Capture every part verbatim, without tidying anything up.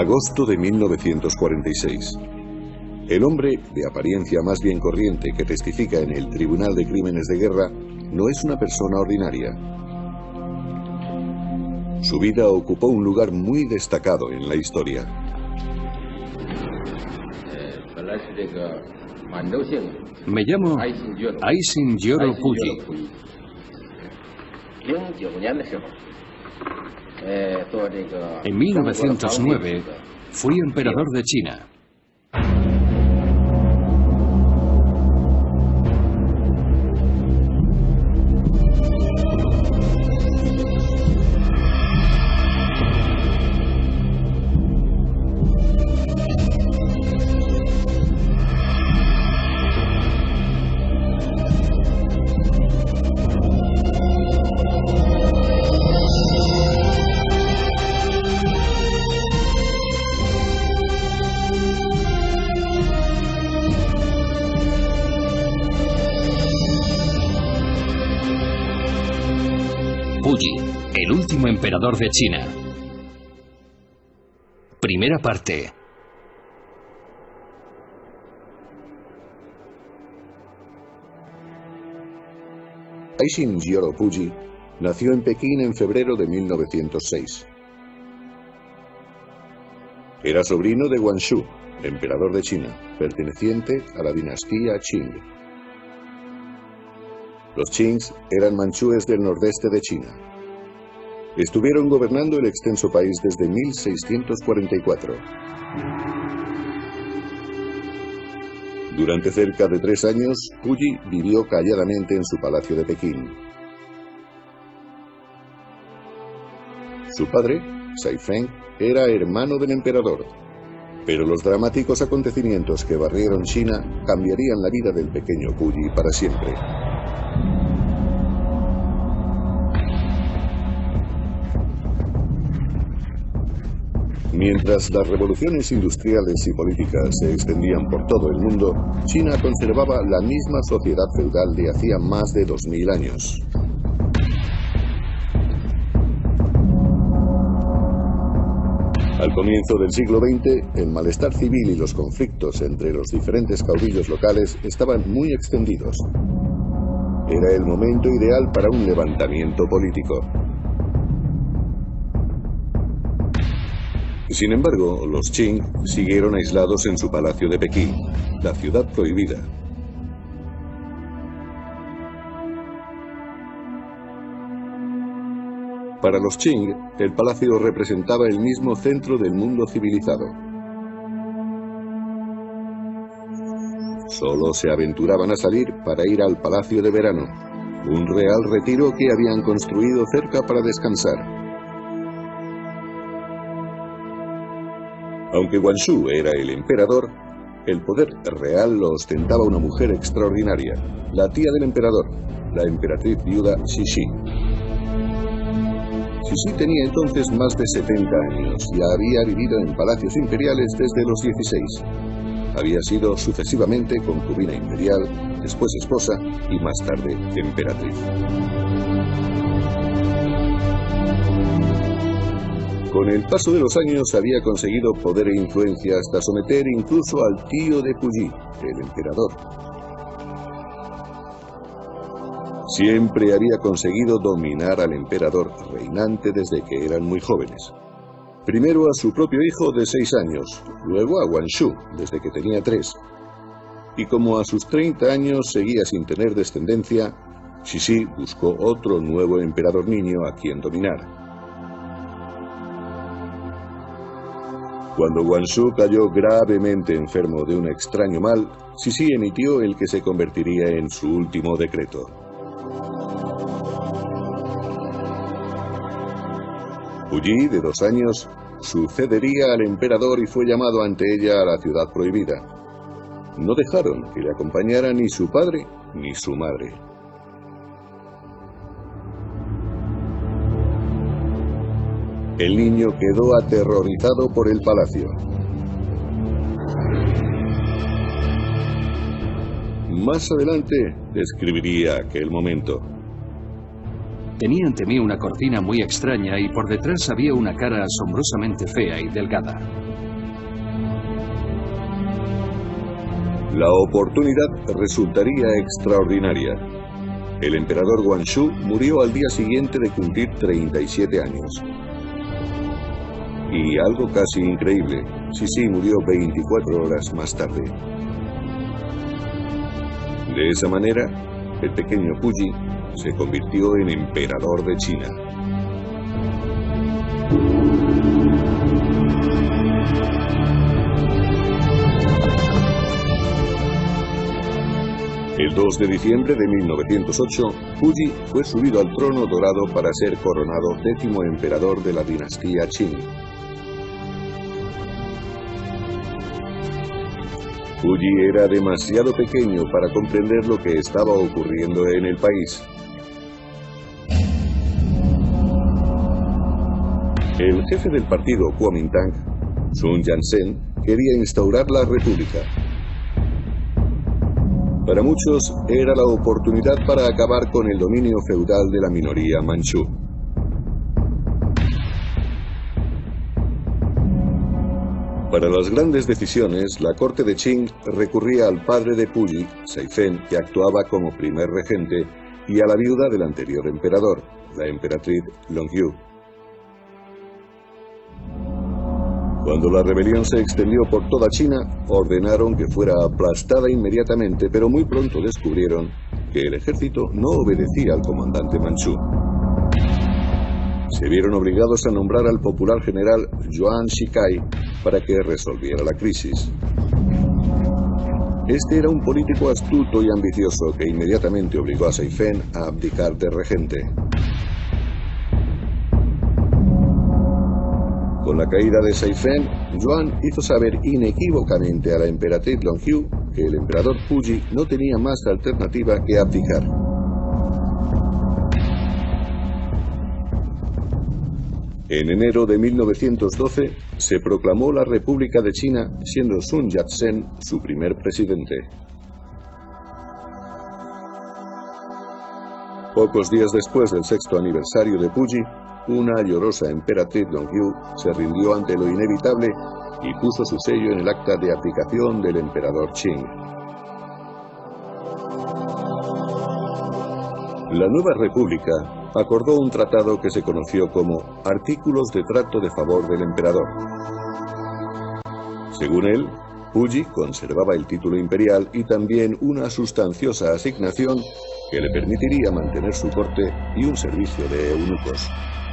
Agosto de mil novecientos cuarenta y seis. El hombre, de apariencia más bien corriente, que testifica en el Tribunal de Crímenes de Guerra, no es una persona ordinaria. Su vida ocupó un lugar muy destacado en la historia. Me llamo Aisin Yoro Puyi. En mil novecientos nueve fui emperador de China. Puyi, el último emperador de China. Primera parte. Aisin Yoro Puyi nació en Pekín en febrero de mil novecientos seis. Era sobrino de Guangxu, emperador de China, perteneciente a la dinastía Qing. Los Qings eran manchúes del nordeste de China. Estuvieron gobernando el extenso país desde mil seiscientos cuarenta y cuatro. Durante cerca de tres años, Puyi vivió calladamente en su palacio de Pekín. Su padre, Sai Feng, era hermano del emperador, pero los dramáticos acontecimientos que barrieron China cambiarían la vida del pequeño Puyi para siempre. Mientras las revoluciones industriales y políticas se extendían por todo el mundo, China conservaba la misma sociedad feudal de hacía más de dos mil años. Al comienzo del siglo veinte, el malestar civil y los conflictos entre los diferentes caudillos locales estaban muy extendidos. Era el momento ideal para un levantamiento político. Sin embargo, los Qing siguieron aislados en su palacio de Pekín, la ciudad prohibida. Para los Qing, el palacio representaba el mismo centro del mundo civilizado. Solo se aventuraban a salir para ir al palacio de verano, un real retiro que habían construido cerca para descansar. Aunque Guangxu era el emperador, el poder real lo ostentaba una mujer extraordinaria, la tía del emperador, la emperatriz viuda Cixi. Cixi tenía entonces más de setenta años y había vivido en palacios imperiales desde los dieciséis. Había sido sucesivamente concubina imperial, después esposa y más tarde emperatriz. Con el paso de los años había conseguido poder e influencia hasta someter incluso al tío de Puyi, el emperador. Siempre había conseguido dominar al emperador reinante desde que eran muy jóvenes. Primero a su propio hijo de seis años, luego a Guangxu desde que tenía tres. Y como a sus treinta años seguía sin tener descendencia, Cixi buscó otro nuevo emperador niño a quien dominar. Cuando Guangxu cayó gravemente enfermo de un extraño mal, Cixi emitió el que se convertiría en su último decreto. Puyi, de dos años, sucedería al emperador y fue llamado ante ella a la ciudad prohibida. No dejaron que le acompañara ni su padre ni su madre. El niño quedó aterrorizado por el palacio. Más adelante describiría aquel momento. Tenía ante mí una cortina muy extraña y por detrás había una cara asombrosamente fea y delgada. La oportunidad resultaría extraordinaria. El emperador Guangxu murió al día siguiente de cumplir treinta y siete años. Y algo casi increíble, Sisi murió veinticuatro horas más tarde. De esa manera, el pequeño Puyi se convirtió en emperador de China. El dos de diciembre de mil novecientos ocho, Puyi fue subido al trono dorado para ser coronado décimo emperador de la dinastía Qing. Puyi era demasiado pequeño para comprender lo que estaba ocurriendo en el país. El jefe del partido Kuomintang, Sun Yat-sen, quería instaurar la república. Para muchos era la oportunidad para acabar con el dominio feudal de la minoría manchú. Para las grandes decisiones, la corte de Qing recurría al padre de Puyi, Saifen, que actuaba como primer regente, y a la viuda del anterior emperador, la emperatriz Longyu. Cuando la rebelión se extendió por toda China, ordenaron que fuera aplastada inmediatamente, pero muy pronto descubrieron que el ejército no obedecía al comandante manchú. Se vieron obligados a nombrar al popular general Yuan Shikai para que resolviera la crisis. Este era un político astuto y ambicioso que inmediatamente obligó a Saifen a abdicar de regente. Con la caída de Saifen, Yuan hizo saber inequívocamente a la emperatriz Longyu que el emperador Puyi no tenía más alternativa que abdicar. En enero de mil novecientos doce se proclamó la República de China, siendo Sun Yat-sen su primer presidente. Pocos días después del sexto aniversario de Puyi, una llorosa emperatriz Longyu se rindió ante lo inevitable y puso su sello en el acta de abdicación del emperador Qing. La nueva república acordó un tratado que se conoció como Artículos de Trato de Favor del Emperador. Según él, Puyi conservaba el título imperial y también una sustanciosa asignación que le permitiría mantener su corte y un servicio de eunucos.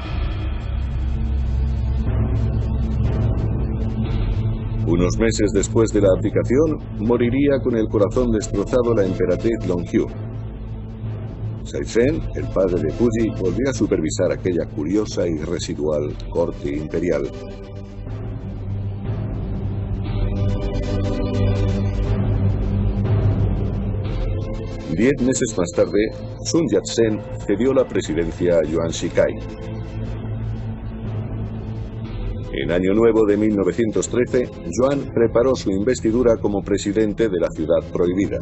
Unos meses después de la abdicación, moriría con el corazón destrozado la emperatriz Longyu. Saifen, el padre de Puyi, volvió a supervisar aquella curiosa y residual corte imperial. Diez meses más tarde, Sun Yat-sen cedió la presidencia a Yuan Shikai. En Año Nuevo de mil novecientos trece, Yuan preparó su investidura como presidente de la Ciudad Prohibida.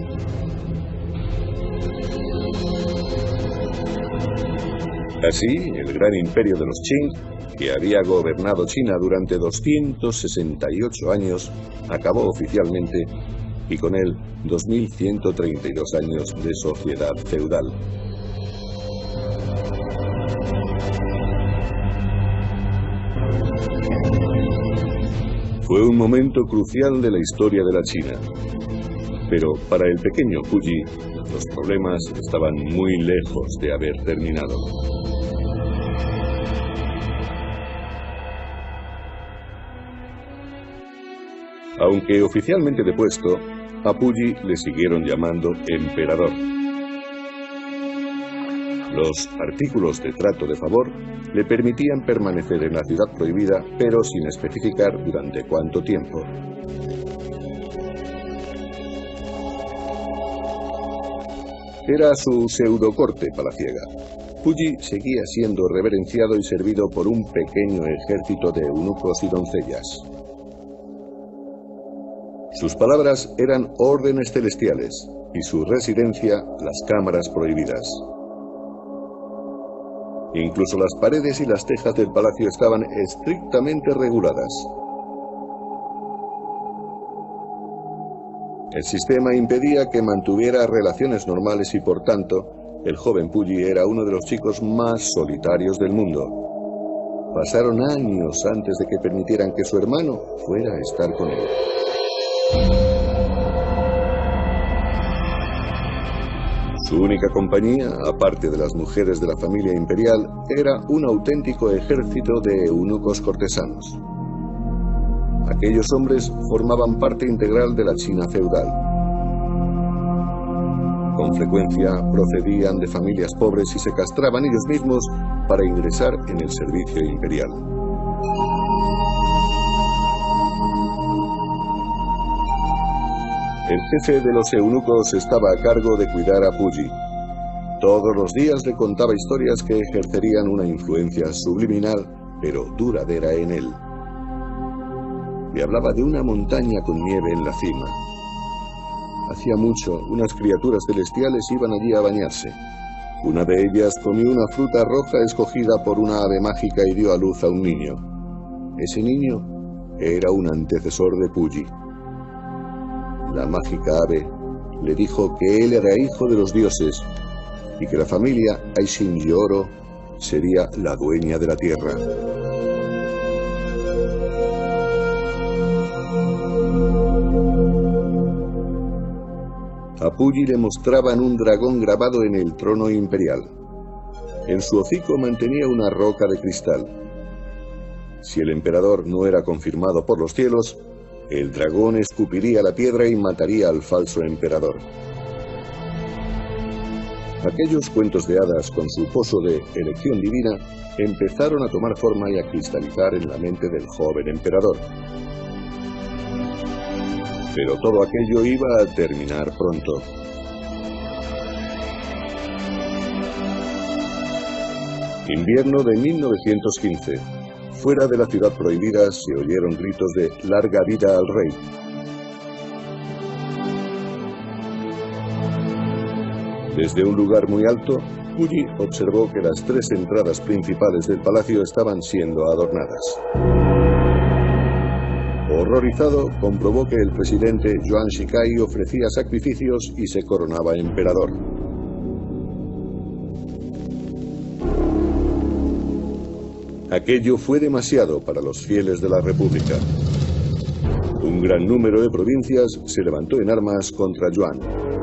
Así, el gran imperio de los Qing, que había gobernado China durante doscientos sesenta y ocho años, acabó oficialmente, y con él dos mil ciento treinta y dos años de sociedad feudal. Fue un momento crucial de la historia de la China. Pero para el pequeño Puyi, los problemas estaban muy lejos de haber terminado. Aunque oficialmente depuesto, a Puyi le siguieron llamando emperador. Los artículos de trato de favor le permitían permanecer en la ciudad prohibida, pero sin especificar durante cuánto tiempo. Era su pseudocorte palaciega. Puyi seguía siendo reverenciado y servido por un pequeño ejército de eunucos y doncellas. Sus palabras eran órdenes celestiales y su residencia las cámaras prohibidas. Incluso las paredes y las tejas del palacio estaban estrictamente reguladas. El sistema impedía que mantuviera relaciones normales y, por tanto, el joven Puyi era uno de los chicos más solitarios del mundo. Pasaron años antes de que permitieran que su hermano fuera a estar con él. Su única compañía, aparte de las mujeres de la familia imperial, era un auténtico ejército de eunucos cortesanos. Aquellos hombres formaban parte integral de la China feudal. Con frecuencia procedían de familias pobres y se castraban ellos mismos para ingresar en el servicio imperial. El jefe de los eunucos estaba a cargo de cuidar a Puyi. Todos los días le contaba historias que ejercerían una influencia subliminal, pero duradera en él. Le hablaba de una montaña con nieve en la cima. Hacía mucho, unas criaturas celestiales iban allí a bañarse. Una de ellas comió una fruta roja escogida por una ave mágica y dio a luz a un niño. Ese niño era un antecesor de Puyi. La mágica ave le dijo que él era hijo de los dioses y que la familia Aishin Yoro sería la dueña de la tierra. A Puyi le mostraban un dragón grabado en el trono imperial. En su hocico mantenía una roca de cristal. Si el emperador no era confirmado por los cielos, el dragón escupiría la piedra y mataría al falso emperador. Aquellos cuentos de hadas con su pozo de elección divina empezaron a tomar forma y a cristalizar en la mente del joven emperador. Pero todo aquello iba a terminar pronto. Invierno de mil novecientos quince. Fuera de la ciudad prohibida se oyeron gritos de «larga vida al rey». Desde un lugar muy alto, Puyi observó que las tres entradas principales del palacio estaban siendo adornadas. Horrorizado, comprobó que el presidente Yuan Shikai ofrecía sacrificios y se coronaba emperador. Aquello fue demasiado para los fieles de la República. Un gran número de provincias se levantó en armas contra Yuan.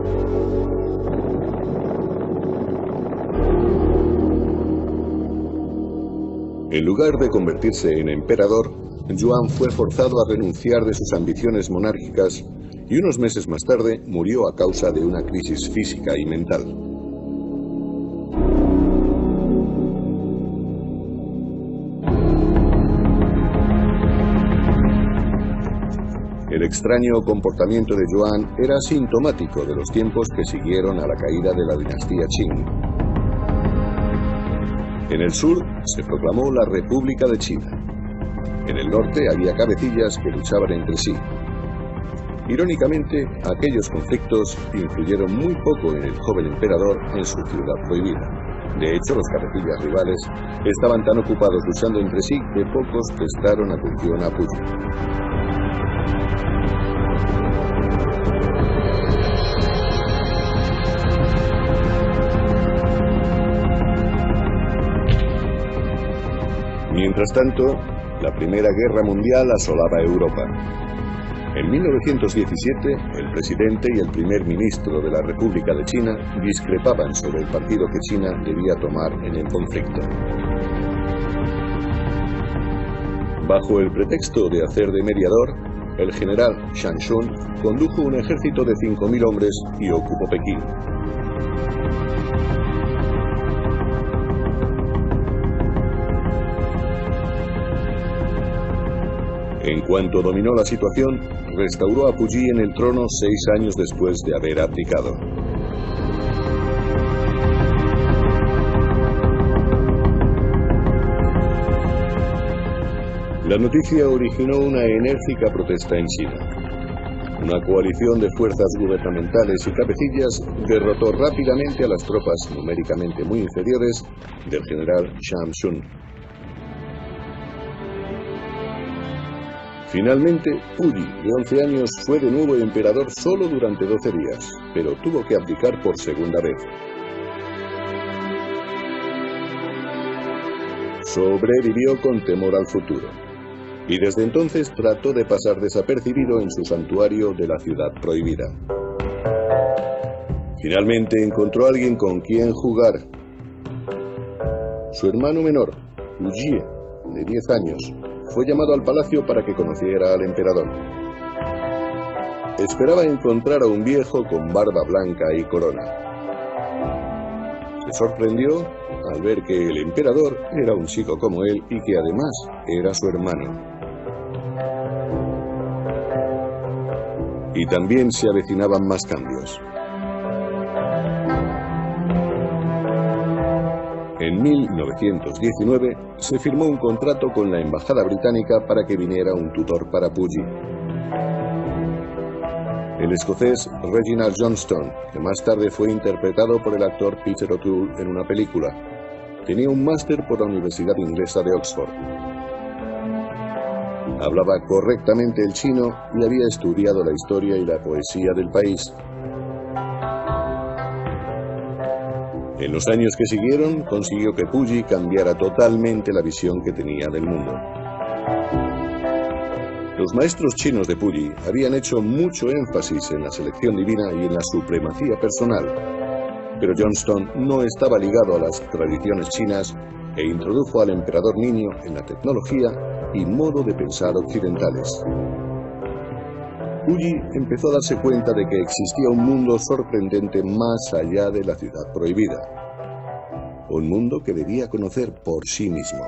En lugar de convertirse en emperador, Yuan fue forzado a renunciar de sus ambiciones monárquicas y unos meses más tarde murió a causa de una crisis física y mental. El extraño comportamiento de Yuan era sintomático de los tiempos que siguieron a la caída de la dinastía Qing. En el sur se proclamó la República de China. En el norte había cabecillas que luchaban entre sí. Irónicamente, aquellos conflictos influyeron muy poco en el joven emperador en su ciudad prohibida. De hecho, los cabecillas rivales estaban tan ocupados luchando entre sí que pocos prestaron atención a Puyi. Mientras tanto, la Primera Guerra Mundial asolaba Europa. En mil novecientos diecisiete, el presidente y el primer ministro de la República de China discrepaban sobre el partido que China debía tomar en el conflicto. Bajo el pretexto de hacer de mediador, el general Shang Shun condujo un ejército de cinco mil hombres y ocupó Pekín. En cuanto dominó la situación, restauró a Puyi en el trono seis años después de haber abdicado. La noticia originó una enérgica protesta en China. Una coalición de fuerzas gubernamentales y cabecillas derrotó rápidamente a las tropas numéricamente muy inferiores del general Shamsun. Finalmente, Puyi, de once años, fue de nuevo emperador solo durante doce días, pero tuvo que abdicar por segunda vez. Sobrevivió con temor al futuro, y desde entonces trató de pasar desapercibido en su santuario de la ciudad prohibida. Finalmente encontró a alguien con quien jugar. Su hermano menor, Ujie, de diez años, fue llamado al palacio para que conociera al emperador. Esperaba encontrar a un viejo con barba blanca y corona. Se sorprendió al ver que el emperador era un chico como él y que además era su hermano. Y también se avecinaban más cambios. En mil novecientos diecinueve se firmó un contrato con la embajada británica para que viniera un tutor para Puyi. El escocés Reginald Johnston, que más tarde fue interpretado por el actor Peter O'Toole en una película, tenía un máster por la Universidad Inglesa de Oxford. Hablaba correctamente el chino y había estudiado la historia y la poesía del país. En los años que siguieron, consiguió que Puyi cambiara totalmente la visión que tenía del mundo. Los maestros chinos de Puyi habían hecho mucho énfasis en la selección divina y en la supremacía personal, pero Johnston no estaba ligado a las tradiciones chinas e introdujo al emperador niño en la tecnología y modo de pensar occidentales. Puyi empezó a darse cuenta de que existía un mundo sorprendente más allá de la ciudad prohibida. Un mundo que debía conocer por sí mismo.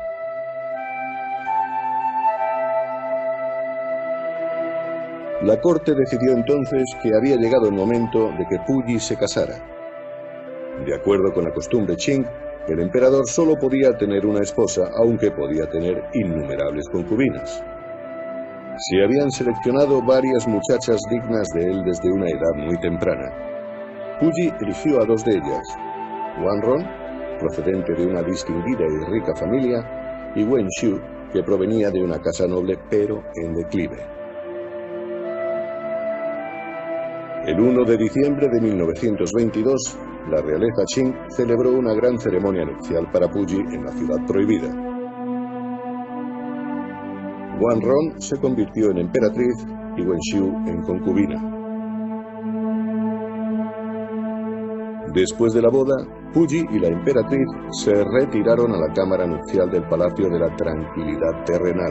La corte decidió entonces que había llegado el momento de que Puyi se casara. De acuerdo con la costumbre Qing, el emperador solo podía tener una esposa, aunque podía tener innumerables concubinas. Se habían seleccionado varias muchachas dignas de él desde una edad muy temprana. Puyi eligió a dos de ellas, Wanron, procedente de una distinguida y rica familia, y Wen Shu, que provenía de una casa noble pero en declive. El uno de diciembre de mil novecientos veintidós, la realeza Qing celebró una gran ceremonia nupcial para Puyi en la ciudad prohibida. Wanron se convirtió en emperatriz y Wen Shu en concubina. Después de la boda, Puyi y la emperatriz se retiraron a la cámara nupcial del Palacio de la Tranquilidad Terrenal.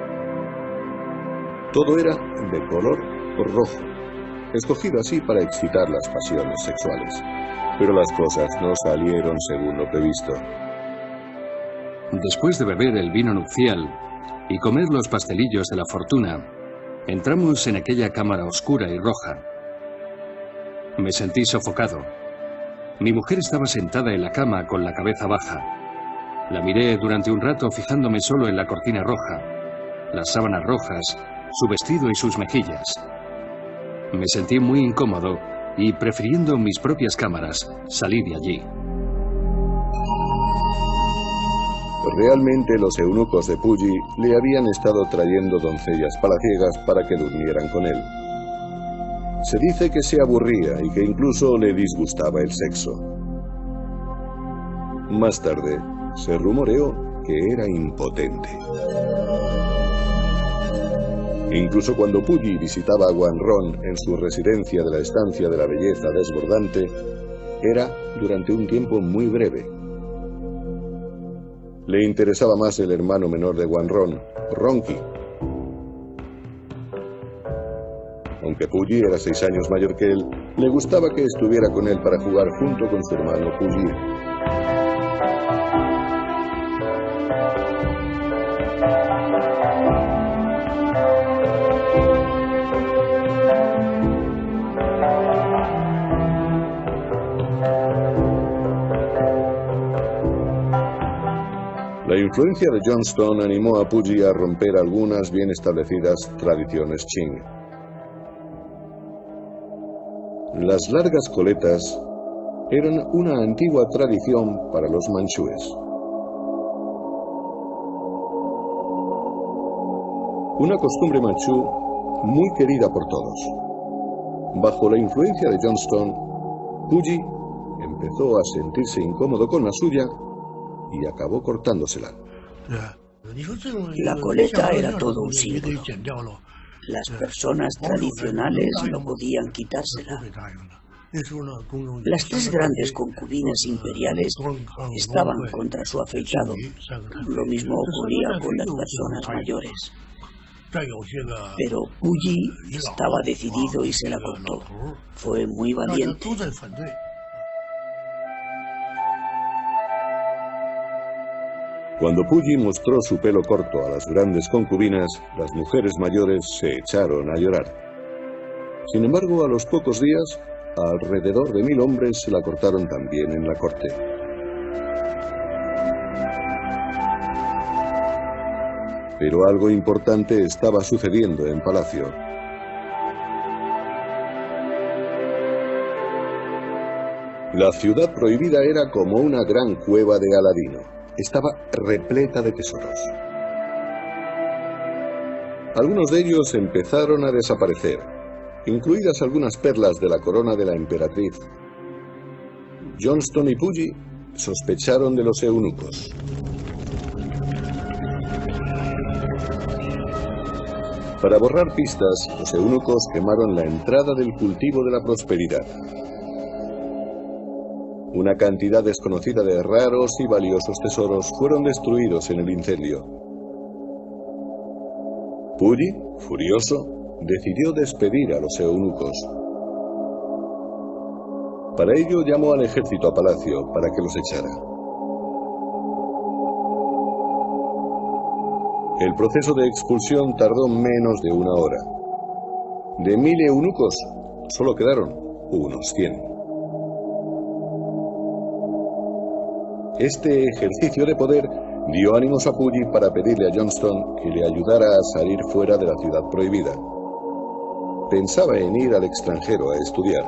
Todo era de color rojo, escogido así para excitar las pasiones sexuales. Pero las cosas no salieron según lo previsto. Después de beber el vino nupcial y comer los pastelillos de la fortuna, entramos en aquella cámara oscura y roja. Me sentí sofocado. Mi mujer estaba sentada en la cama con la cabeza baja. La miré durante un rato fijándome solo en la cortina roja, las sábanas rojas, su vestido y sus mejillas. Me sentí muy incómodo y, prefiriendo mis propias cámaras, salí de allí. Realmente los eunucos de Puyi le habían estado trayendo doncellas palaciegas para que durmieran con él. Se dice que se aburría y que incluso le disgustaba el sexo. Más tarde, se rumoreó que era impotente. Incluso cuando Puyi visitaba a Wanron en su residencia de la Estancia de la Belleza Desbordante, era durante un tiempo muy breve. Le interesaba más el hermano menor de Wanron, Ronqi. Aunque Puyi era seis años mayor que él, le gustaba que estuviera con él para jugar junto con su hermano Puyi. La influencia de Johnston animó a Puyi a romper algunas bien establecidas tradiciones Qing. Las largas coletas eran una antigua tradición para los manchúes. Una costumbre manchú muy querida por todos. Bajo la influencia de Johnston, Puyi empezó a sentirse incómodo con la suya y acabó cortándosela. La coleta era todo un símbolo. Las personas tradicionales no podían quitársela. Las tres grandes concubinas imperiales estaban contra su afeitado. Lo mismo ocurría con las personas mayores. Pero Puyi estaba decidido y se la cortó. Fue muy valiente. Cuando Puyi mostró su pelo corto a las grandes concubinas, las mujeres mayores se echaron a llorar. Sin embargo, a los pocos días, alrededor de mil hombres se la cortaron también en la corte. Pero algo importante estaba sucediendo en palacio. La ciudad prohibida era como una gran cueva de Aladino. Estaba repleta de tesoros. Algunos de ellos empezaron a desaparecer, incluidas algunas perlas de la corona de la emperatriz. Johnston y Puyi sospecharon de los eunucos. Para borrar pistas, los eunucos quemaron la entrada del cultivo de la prosperidad. Una cantidad desconocida de raros y valiosos tesoros fueron destruidos en el incendio. Puyi, furioso, decidió despedir a los eunucos. Para ello llamó al ejército a palacio para que los echara. El proceso de expulsión tardó menos de una hora. De mil eunucos, solo quedaron unos cien. Este ejercicio de poder dio ánimos a Puyi para pedirle a Johnston que le ayudara a salir fuera de la ciudad prohibida. Pensaba en ir al extranjero a estudiar.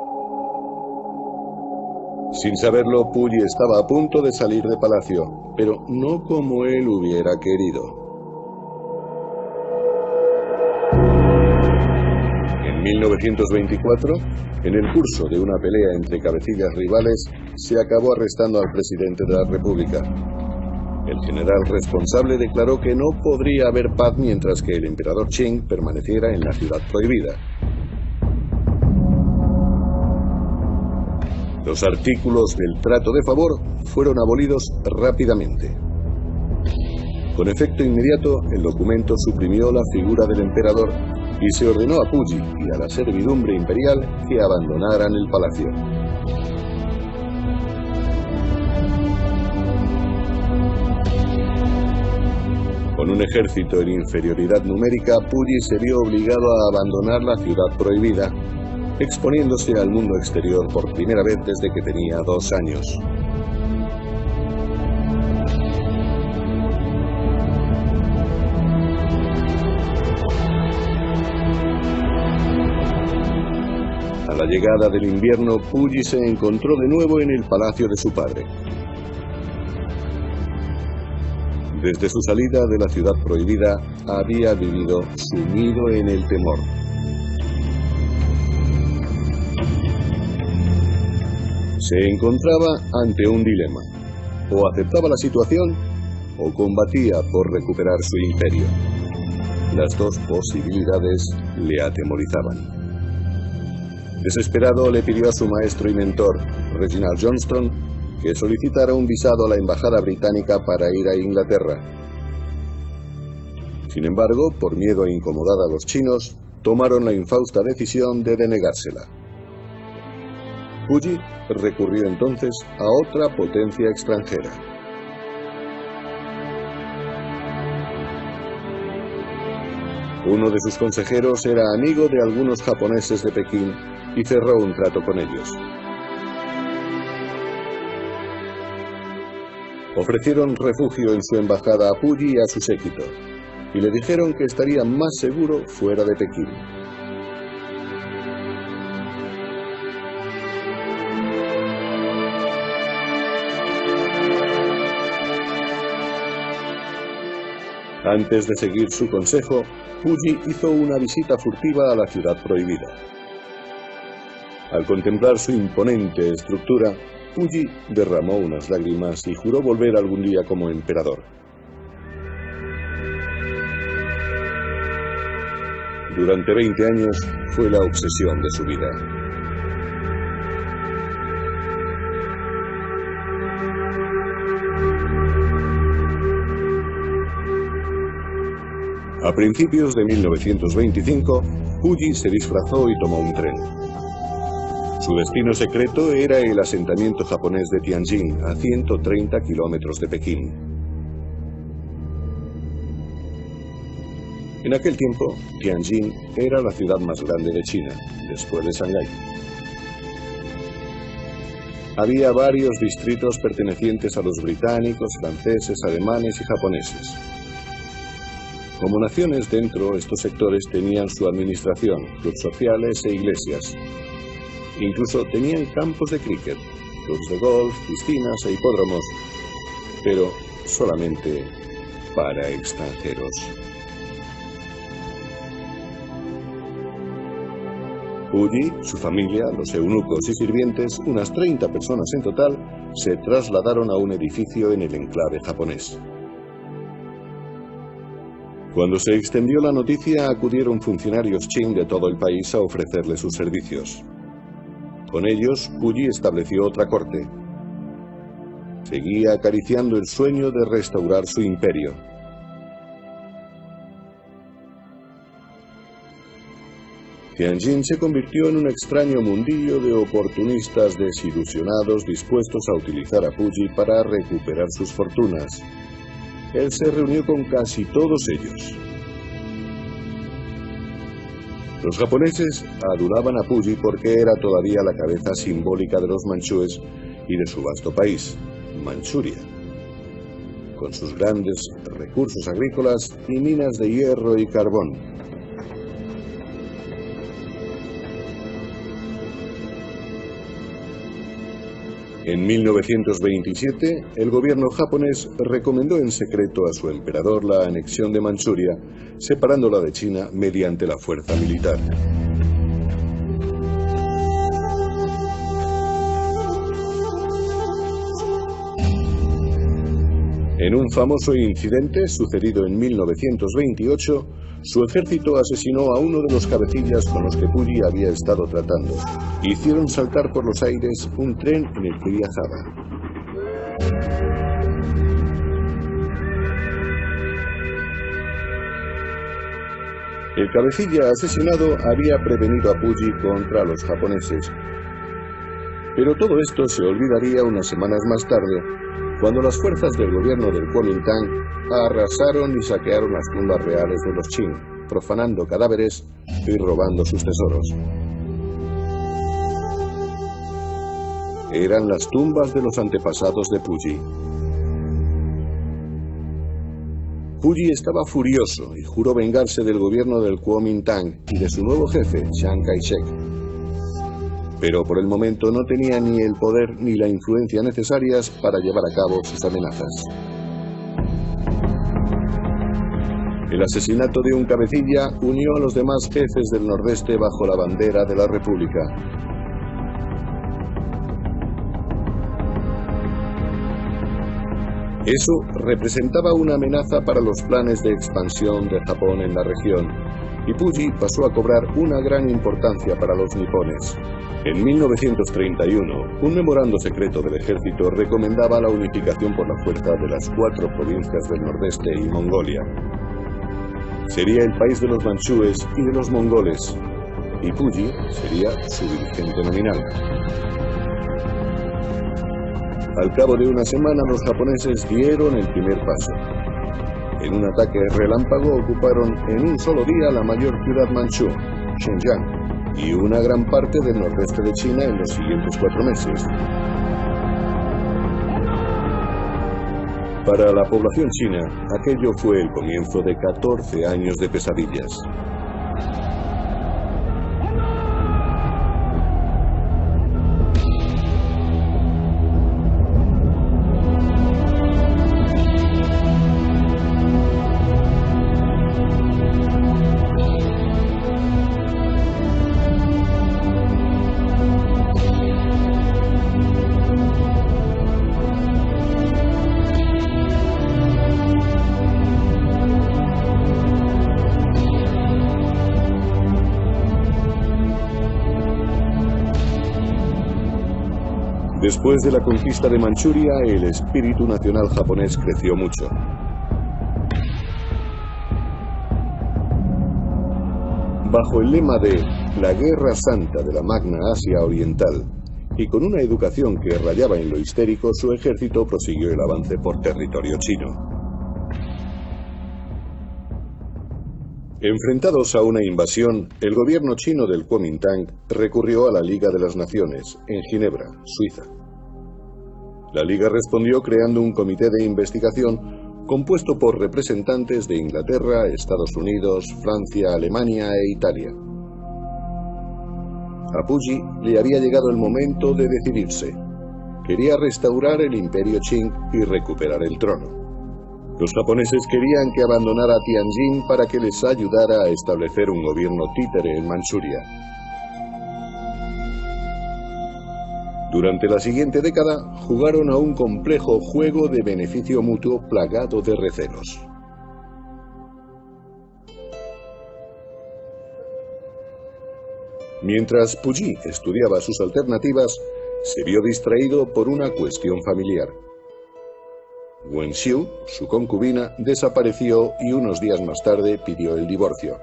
Sin saberlo, Puyi estaba a punto de salir de palacio, pero no como él hubiera querido. En mil novecientos veinticuatro, en el curso de una pelea entre cabecillas rivales, se acabó arrestando al presidente de la República. El general responsable declaró que no podría haber paz mientras que el emperador Qing permaneciera en la ciudad prohibida. Los artículos del trato de favor fueron abolidos rápidamente. Con efecto inmediato, el documento suprimió la figura del emperador y se ordenó a Puyi y a la servidumbre imperial que abandonaran el palacio. Con un ejército en inferioridad numérica, Puyi se vio obligado a abandonar la ciudad prohibida, exponiéndose al mundo exterior por primera vez desde que tenía dos años. A la llegada del invierno, Puyi se encontró de nuevo en el palacio de su padre. Desde su salida de la ciudad prohibida, había vivido sumido en el temor. Se encontraba ante un dilema. O aceptaba la situación, o combatía por recuperar su imperio. Las dos posibilidades le atemorizaban. Desesperado, le pidió a su maestro y mentor, Reginald Johnston, que solicitara un visado a la embajada británica para ir a Inglaterra. Sin embargo, por miedo a incomodar a los chinos, tomaron la infausta decisión de denegársela. Puyi recurrió entonces a otra potencia extranjera. Uno de sus consejeros era amigo de algunos japoneses de Pekín y cerró un trato con ellos. Ofrecieron refugio en su embajada a Puyi y a su séquito, y le dijeron que estaría más seguro fuera de Pekín. Antes de seguir su consejo, Puyi hizo una visita furtiva a la ciudad prohibida. Al contemplar su imponente estructura, Puyi derramó unas lágrimas y juró volver algún día como emperador. Durante veinte años fue la obsesión de su vida. A principios de mil novecientos veinticinco, Puyi se disfrazó y tomó un tren. Su destino secreto era el asentamiento japonés de Tianjin, a ciento treinta kilómetros de Pekín. En aquel tiempo, Tianjin era la ciudad más grande de China, después de Shanghái. Había varios distritos pertenecientes a los británicos, franceses, alemanes y japoneses. Como naciones dentro, estos sectores tenían su administración, clubes sociales e iglesias. Incluso tenían campos de cricket, clubes de golf, piscinas e hipódromos, pero solamente para extranjeros. Puyi, su familia, los eunucos y sirvientes, unas treinta personas en total, se trasladaron a un edificio en el enclave japonés. Cuando se extendió la noticia, acudieron funcionarios Qing de todo el país a ofrecerle sus servicios. Con ellos, Puyi estableció otra corte. Seguía acariciando el sueño de restaurar su imperio. Tianjin se convirtió en un extraño mundillo de oportunistas desilusionados dispuestos a utilizar a Puyi para recuperar sus fortunas. Él se reunió con casi todos ellos. Los japoneses adulaban a Puyi porque era todavía la cabeza simbólica de los manchúes y de su vasto país, Manchuria, con sus grandes recursos agrícolas y minas de hierro y carbón. En mil novecientos veintisiete, el gobierno japonés recomendó en secreto a su emperador la anexión de Manchuria, separándola de China mediante la fuerza militar. En un famoso incidente sucedido en mil novecientos veintiocho, su ejército asesinó a uno de los cabecillas con los que Puyi había estado tratando. Hicieron saltar por los aires un tren en el que viajaba. El cabecilla asesinado había prevenido a Puyi contra los japoneses. Pero todo esto se olvidaría unas semanas más tarde, cuando las fuerzas del gobierno del Kuomintang arrasaron y saquearon las tumbas reales de los Qing, profanando cadáveres y robando sus tesoros. Eran las tumbas de los antepasados de Puyi. Puyi estaba furioso y juró vengarse del gobierno del Kuomintang y de su nuevo jefe, Chiang Kai-shek. Pero por el momento no tenía ni el poder ni la influencia necesarias para llevar a cabo sus amenazas. El asesinato de un cabecilla unió a los demás jefes del nordeste bajo la bandera de la República. Eso representaba una amenaza para los planes de expansión de Japón en la región, y Puyi pasó a cobrar una gran importancia para los nipones. En mil novecientos treinta y uno, un memorando secreto del ejército recomendaba la unificación por la fuerza de las cuatro provincias del nordeste y Mongolia. Sería el país de los manchúes y de los mongoles, y Puyi sería su dirigente nominal. Al cabo de una semana, los japoneses dieron el primer paso. En un ataque relámpago ocuparon en un solo día la mayor ciudad manchú, Xinjiang, y una gran parte del nordeste de China en los siguientes cuatro meses. Para la población china, aquello fue el comienzo de catorce años de pesadillas. Después de la conquista de Manchuria, el espíritu nacional japonés creció mucho. Bajo el lema de la Guerra Santa de la Magna Asia Oriental, y con una educación que rayaba en lo histérico, su ejército prosiguió el avance por territorio chino. Enfrentados a una invasión, el gobierno chino del Kuomintang recurrió a la Liga de las Naciones, en Ginebra, Suiza. La Liga respondió creando un comité de investigación compuesto por representantes de Inglaterra, Estados Unidos, Francia, Alemania e Italia. A Puyi le había llegado el momento de decidirse. Quería restaurar el imperio Qing y recuperar el trono. Los japoneses querían que abandonara Tianjin para que les ayudara a establecer un gobierno títere en Manchuria. Durante la siguiente década, jugaron a un complejo juego de beneficio mutuo plagado de recelos. Mientras Puyi estudiaba sus alternativas, se vio distraído por una cuestión familiar. Wen Xiu, su concubina, desapareció y unos días más tarde pidió el divorcio.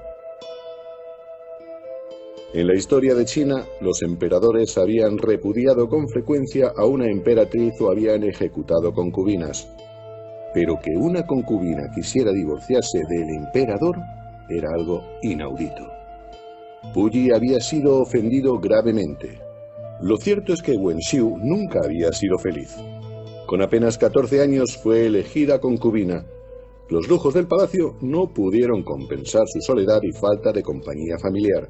En la historia de China, los emperadores habían repudiado con frecuencia a una emperatriz o habían ejecutado concubinas. Pero que una concubina quisiera divorciarse del emperador era algo inaudito. Puyi había sido ofendido gravemente. Lo cierto es que Wen Xiu nunca había sido feliz. Con apenas catorce años fue elegida concubina. Los lujos del palacio no pudieron compensar su soledad y falta de compañía familiar.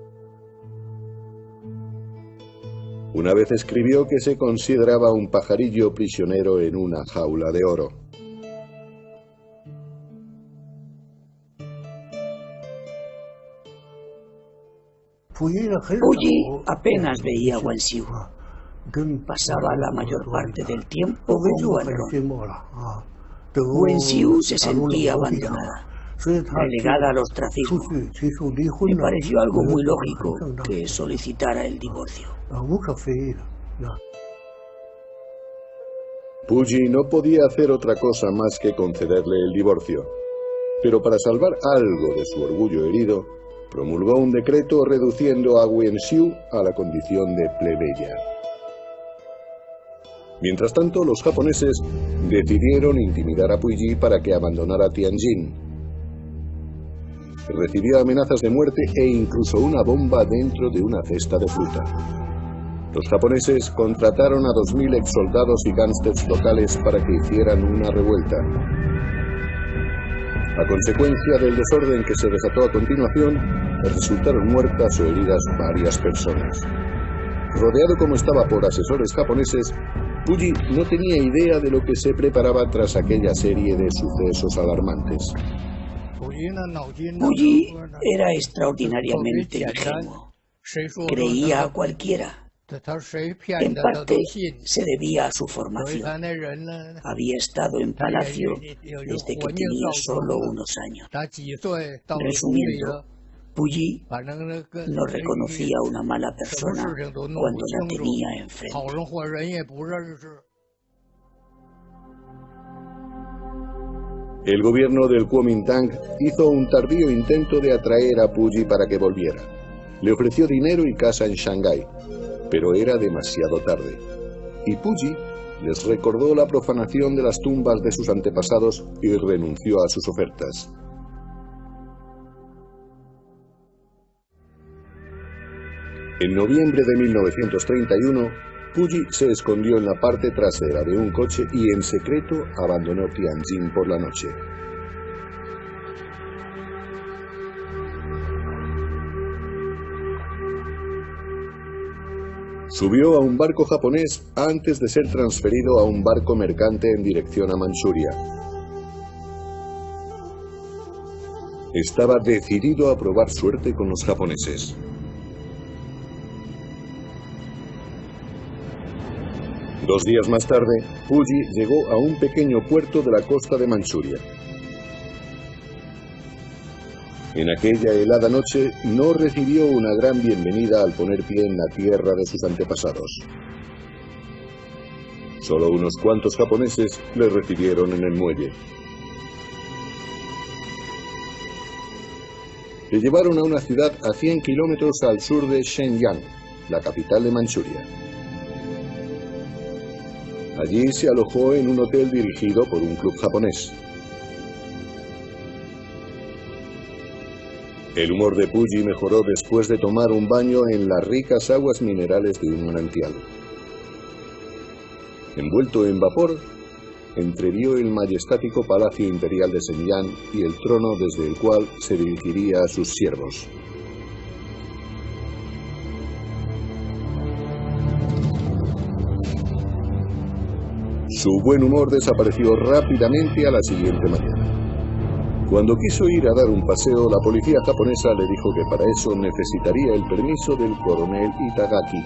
Una vez escribió que se consideraba un pajarillo prisionero en una jaula de oro. Puyi apenas veía a Wen Xiu. Pasaba la mayor parte del tiempo con Wenrong. Wen Xiu se sentía abandonada, relegada al ostracismo. Me pareció algo muy lógico que solicitara el divorcio. Puyi no podía hacer otra cosa más que concederle el divorcio. Pero para salvar algo de su orgullo herido, promulgó un decreto reduciendo a Wen Xiu a la condición de plebeya. Mientras tanto, los japoneses decidieron intimidar a Puyi para que abandonara Tianjin. Recibió amenazas de muerte e incluso una bomba dentro de una cesta de fruta. Los japoneses contrataron a dos mil exsoldados y gánsters locales para que hicieran una revuelta. A consecuencia del desorden que se desató a continuación, resultaron muertas o heridas varias personas. Rodeado como estaba por asesores japoneses, Puyi no tenía idea de lo que se preparaba tras aquella serie de sucesos alarmantes. Puyi era extraordinariamente ingenuo. Creía a cualquiera. En parte se debía a su formación. Había estado en palacio desde que tenía solo unos años. Resumiendo, Puyi no reconocía a una mala persona cuando la tenía enfrente. El gobierno del Kuomintang hizo un tardío intento de atraer a Puyi para que volviera. Le ofreció dinero y casa en Shanghái, pero era demasiado tarde. Y Puyi les recordó la profanación de las tumbas de sus antepasados y renunció a sus ofertas. En noviembre de mil novecientos treinta y uno, Puyi se escondió en la parte trasera de un coche y en secreto abandonó Tianjin por la noche. Subió a un barco japonés antes de ser transferido a un barco mercante en dirección a Manchuria. Estaba decidido a probar suerte con los japoneses. Dos días más tarde, Puyi llegó a un pequeño puerto de la costa de Manchuria. En aquella helada noche no recibió una gran bienvenida al poner pie en la tierra de sus antepasados. Solo unos cuantos japoneses le recibieron en el muelle. Le llevaron a una ciudad a cien kilómetros al sur de Shenyang, la capital de Manchuria. Allí se alojó en un hotel dirigido por un club japonés. El humor de Puyi mejoró después de tomar un baño en las ricas aguas minerales de un manantial. Envuelto en vapor, entrevió el majestático Palacio Imperial de Shenyang y el trono desde el cual se dirigiría a sus siervos. Su buen humor desapareció rápidamente a la siguiente mañana. Cuando quiso ir a dar un paseo, la policía japonesa le dijo que para eso necesitaría el permiso del coronel Itagaki.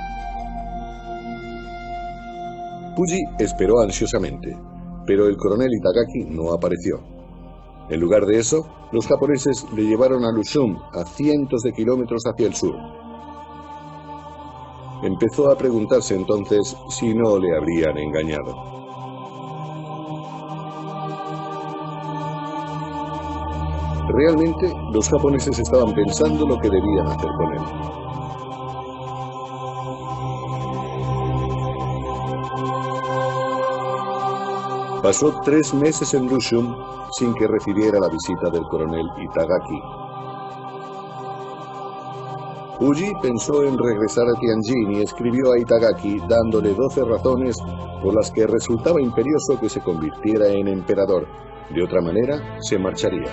Puyi esperó ansiosamente, pero el coronel Itagaki no apareció. En lugar de eso, los japoneses le llevaron a Lusum, a cientos de kilómetros hacia el sur. Empezó a preguntarse entonces si no le habrían engañado. Realmente, los japoneses estaban pensando lo que debían hacer con él. Pasó tres meses en Lusum sin que recibiera la visita del coronel Itagaki. Puyi pensó en regresar a Tianjin y escribió a Itagaki dándole doce razones por las que resultaba imperioso que se convirtiera en emperador. De otra manera, se marcharía.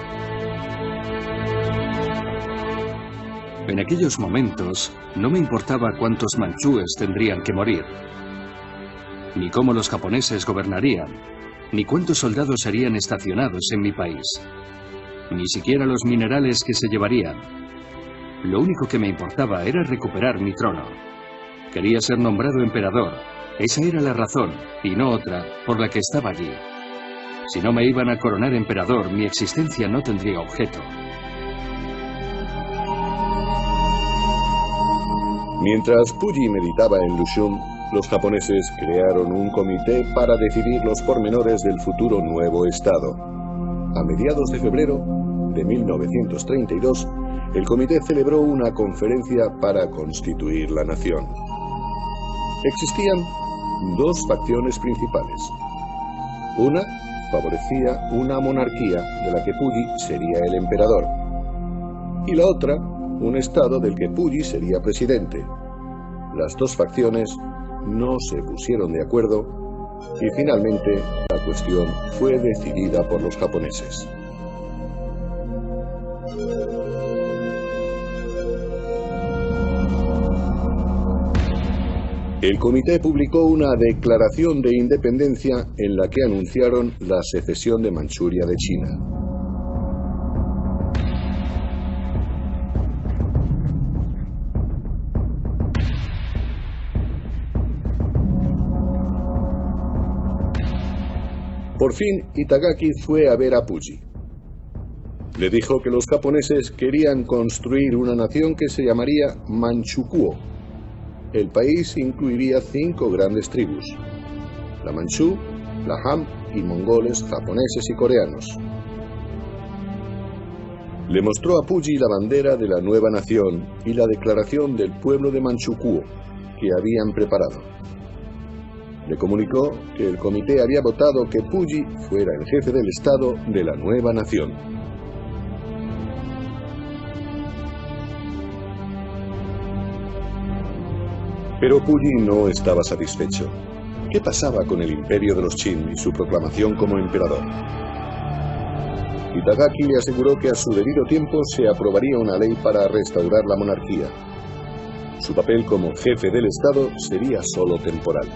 En aquellos momentos, no me importaba cuántos manchúes tendrían que morir, ni cómo los japoneses gobernarían, ni cuántos soldados serían estacionados en mi país, ni siquiera los minerales que se llevarían. Lo único que me importaba era recuperar mi trono. Quería ser nombrado emperador. Esa era la razón, y no otra, por la que estaba allí. Si no me iban a coronar emperador, mi existencia no tendría objeto. Mientras Puyi meditaba en Lusum, los japoneses crearon un comité para decidir los pormenores del futuro nuevo estado. A mediados de febrero de mil novecientos treinta y dos, el comité celebró una conferencia para constituir la nación. Existían dos facciones principales. Una favorecía una monarquía de la que Puyi sería el emperador, y la otra, un estado del que Puyi sería presidente. Las dos facciones no se pusieron de acuerdo y finalmente la cuestión fue decidida por los japoneses. El comité publicó una declaración de independencia en la que anunciaron la secesión de Manchuria de China. Por fin, Itagaki fue a ver a Puyi. Le dijo que los japoneses querían construir una nación que se llamaría Manchukuo. El país incluiría cinco grandes tribus: la Manchú, la Han y mongoles, japoneses y coreanos. Le mostró a Puyi la bandera de la nueva nación y la declaración del pueblo de Manchukuo que habían preparado. Le comunicó que el comité había votado que Puyi fuera el jefe del estado de la nueva nación. Pero Puyi no estaba satisfecho. ¿Qué pasaba con el imperio de los Qin y su proclamación como emperador? Itagaki le aseguró que a su debido tiempo se aprobaría una ley para restaurar la monarquía. Su papel como jefe del estado sería solo temporal.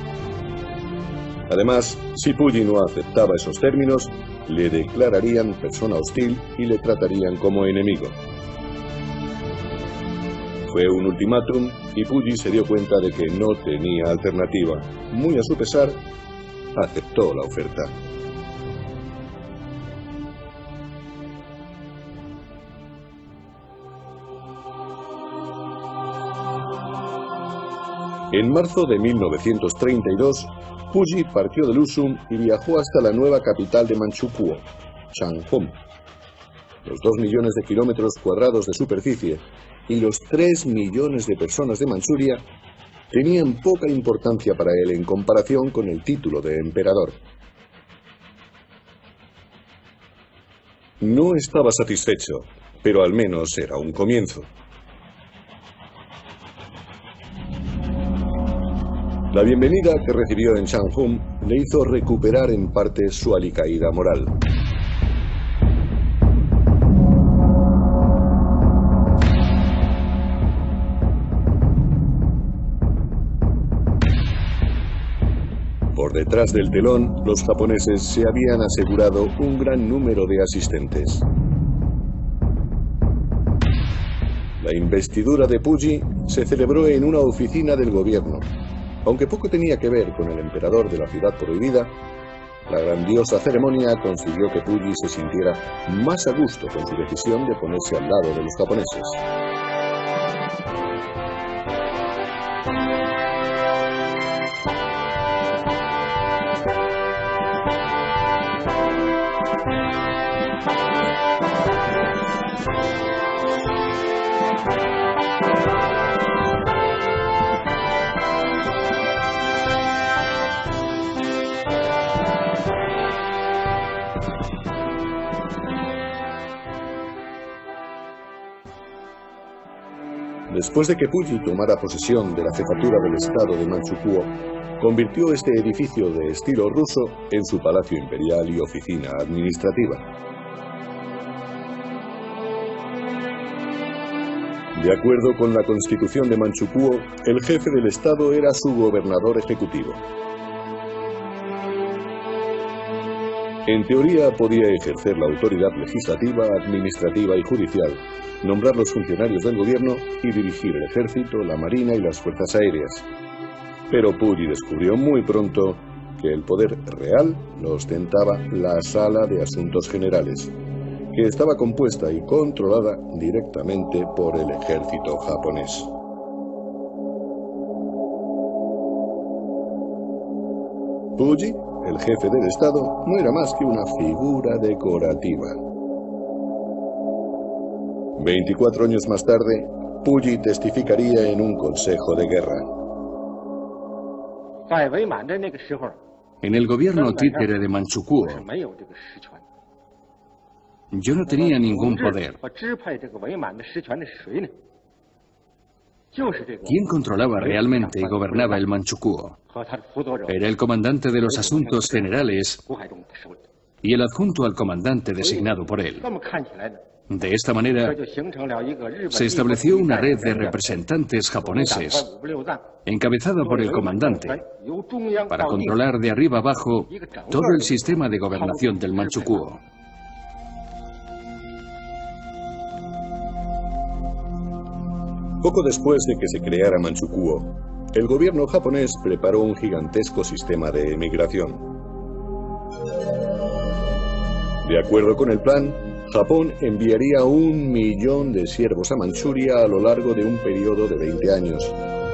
Además, si Puyi no aceptaba esos términos, le declararían persona hostil y le tratarían como enemigo. Fue un ultimátum y Puyi se dio cuenta de que no tenía alternativa. Muy a su pesar, aceptó la oferta. En marzo de mil novecientos treinta y dos, Puyi partió de Lusum y viajó hasta la nueva capital de Manchukuo, Changchun. Los dos millones de kilómetros cuadrados de superficie y los tres millones de personas de Manchuria tenían poca importancia para él en comparación con el título de emperador. No estaba satisfecho, pero al menos era un comienzo. La bienvenida que recibió en Changchun le hizo recuperar en parte su alicaída moral. Por detrás del telón, los japoneses se habían asegurado un gran número de asistentes. La investidura de Puyi se celebró en una oficina del gobierno. Aunque poco tenía que ver con el emperador de la ciudad prohibida, la grandiosa ceremonia consiguió que Puyi se sintiera más a gusto con su decisión de ponerse al lado de los japoneses. Después de que Puyi tomara posesión de la jefatura del estado de Manchukuo, convirtió este edificio de estilo ruso en su palacio imperial y oficina administrativa. De acuerdo con la constitución de Manchukuo, el jefe del estado era su gobernador ejecutivo. En teoría podía ejercer la autoridad legislativa, administrativa y judicial, nombrar los funcionarios del gobierno y dirigir el ejército, la marina y las fuerzas aéreas. Pero Puyi descubrió muy pronto que el poder real lo ostentaba la Sala de Asuntos Generales, que estaba compuesta y controlada directamente por el ejército japonés. Puyi, el jefe del estado, no era más que una figura decorativa. veinticuatro años más tarde, Puyi testificaría en un consejo de guerra. En el gobierno títere de Manchukuo, yo no tenía ningún poder. ¿Quién controlaba realmente y gobernaba el Manchukuo? Era el comandante de los asuntos generales y el adjunto al comandante designado por él. De esta manera, se estableció una red de representantes japoneses, encabezada por el comandante, para controlar de arriba abajo todo el sistema de gobernación del Manchukuo. Poco después de que se creara Manchukuo, el gobierno japonés preparó un gigantesco sistema de emigración. De acuerdo con el plan, Japón enviaría un millón de siervos a Manchuria a lo largo de un periodo de veinte años.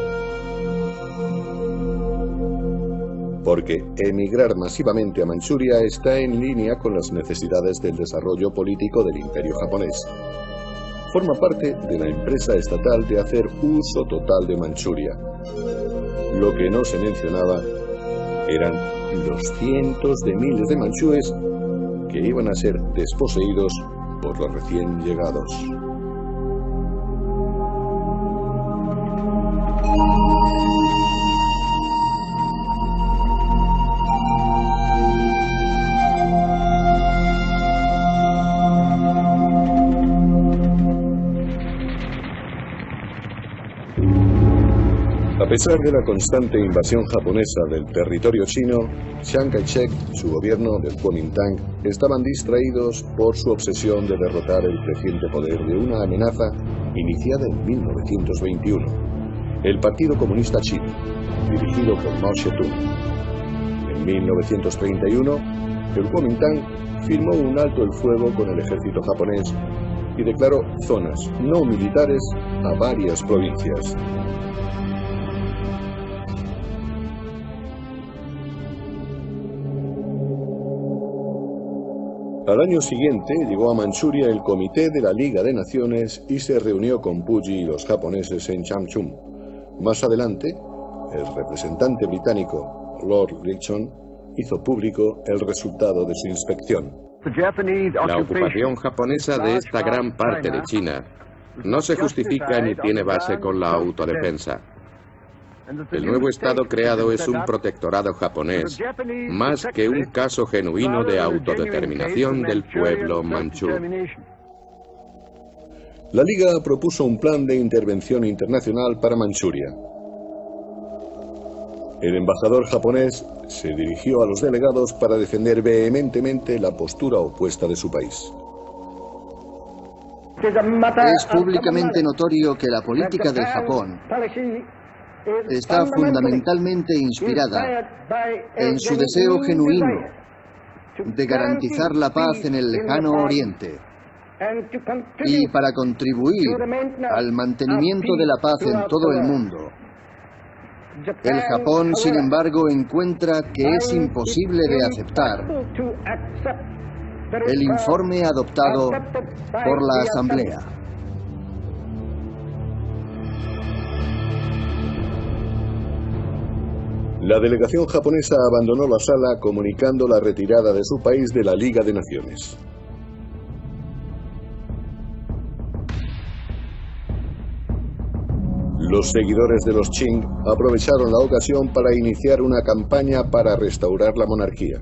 Porque emigrar masivamente a Manchuria está en línea con las necesidades del desarrollo político del Imperio japonés. Forma parte de la empresa estatal de hacer uso total de Manchuria. Lo que no se mencionaba eran los cientos de miles de manchúes que iban a ser desposeídos por los recién llegados. A pesar de la constante invasión japonesa del territorio chino, Chiang Kai-shek y su gobierno del Kuomintang estaban distraídos por su obsesión de derrotar el creciente poder de una amenaza iniciada en mil novecientos veintiuno, el Partido Comunista Chino, dirigido por Mao Zedong. En mil novecientos treinta y uno, el Kuomintang firmó un alto el fuego con el ejército japonés y declaró zonas no militares a varias provincias. Al año siguiente llegó a Manchuria el Comité de la Liga de Naciones y se reunió con Puyi y los japoneses en Chamchum. Más adelante, el representante británico, Lord Richmond, hizo público el resultado de su inspección. La ocupación japonesa de esta gran parte de China no se justifica ni tiene base con la autodefensa. El nuevo Estado creado es un protectorado japonés, más que un caso genuino de autodeterminación del pueblo manchú. La Liga propuso un plan de intervención internacional para Manchuria. El embajador japonés se dirigió a los delegados para defender vehementemente la postura opuesta de su país. Es públicamente notorio que la política del Japón está fundamentalmente inspirada en su deseo genuino de garantizar la paz en el lejano Oriente y para contribuir al mantenimiento de la paz en todo el mundo. El Japón, sin embargo, encuentra que es imposible de aceptar el informe adoptado por la Asamblea. La delegación japonesa abandonó la sala comunicando la retirada de su país de la Liga de Naciones. Los seguidores de los Qing aprovecharon la ocasión para iniciar una campaña para restaurar la monarquía.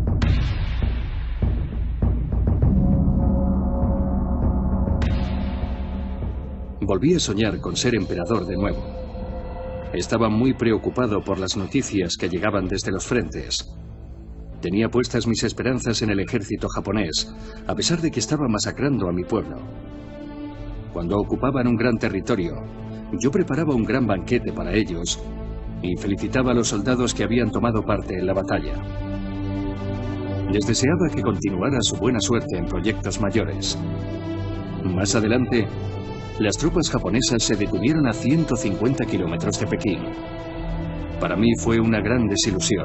Volví a soñar con ser emperador de nuevo. Estaba muy preocupado por las noticias que llegaban desde los frentes. Tenía puestas mis esperanzas en el ejército japonés, a pesar de que estaba masacrando a mi pueblo. Cuando ocupaban un gran territorio, yo preparaba un gran banquete para ellos y felicitaba a los soldados que habían tomado parte en la batalla. Les deseaba que continuara su buena suerte en proyectos mayores. Más adelante, las tropas japonesas se detuvieron a ciento cincuenta kilómetros de Pekín. Para mí fue una gran desilusión.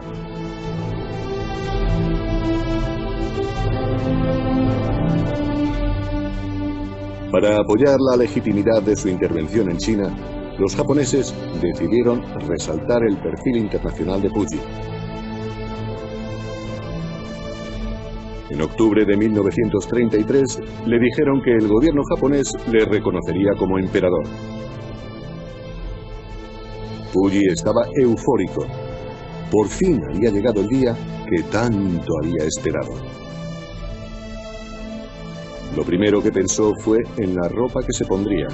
Para apoyar la legitimidad de su intervención en China, los japoneses decidieron resaltar el perfil internacional de Puyi. En octubre de mil novecientos treinta y tres le dijeron que el gobierno japonés le reconocería como emperador. Puyi estaba eufórico. Por fin había llegado el día que tanto había esperado. Lo primero que pensó fue en la ropa que se pondría.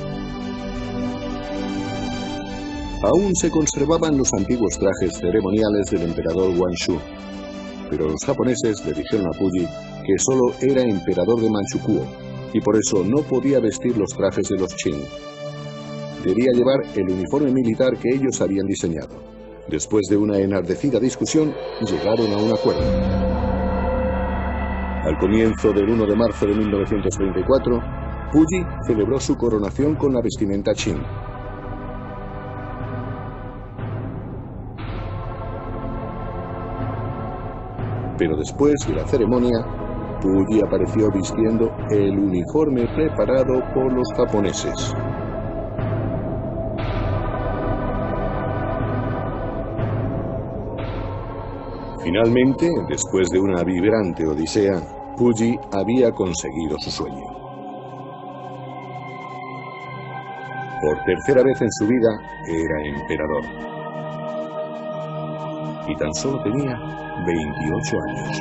Aún se conservaban los antiguos trajes ceremoniales del emperador Wanshu, pero los japoneses le dijeron a Puyi que solo era emperador de Manchukuo y por eso no podía vestir los trajes de los Qing. Debía llevar el uniforme militar que ellos habían diseñado. Después de una enardecida discusión, llegaron a un acuerdo. Al comienzo del uno de marzo de mil novecientos treinta y cuatro, Puyi celebró su coronación con la vestimenta Qing. Pero después de la ceremonia, Puyi apareció vistiendo el uniforme preparado por los japoneses. Finalmente, después de una vibrante odisea, Puyi había conseguido su sueño. Por tercera vez en su vida, era emperador. Y tan solo tenía veintiocho años.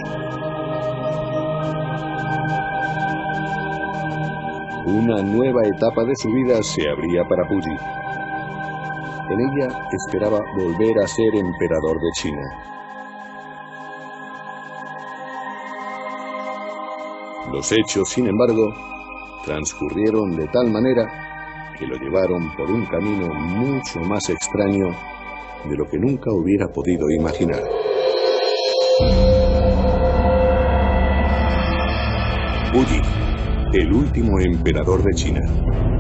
Una nueva etapa de su vida se abría para Puyi. En ella esperaba volver a ser emperador de China. Los hechos, sin embargo, transcurrieron de tal manera que lo llevaron por un camino mucho más extraño de lo que nunca hubiera podido imaginar. Puyi, el último emperador de China.